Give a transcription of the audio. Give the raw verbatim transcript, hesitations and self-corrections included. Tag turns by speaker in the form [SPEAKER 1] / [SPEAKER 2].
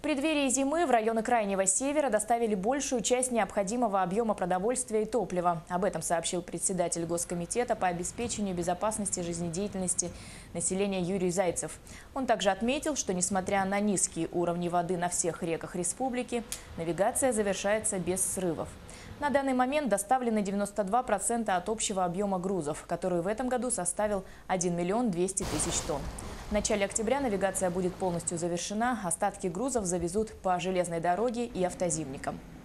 [SPEAKER 1] преддверии зимы в районы Крайнего Севера доставили большую часть необходимого объема продовольствия и топлива. Об этом сообщил председатель Госкомитета по обеспечению безопасности жизнедеятельности населения Юрий Зайцев. Он также отметил, что несмотря на низкие уровни воды на всех реках республики, навигация завершается без срывов. На данный момент доставлены девяносто два процента от общего объема грузов, который в этом году составил один миллион двести тысяч тонн. В начале октября навигация будет полностью завершена, остатки грузов завезут по железной дороге и автозимникам.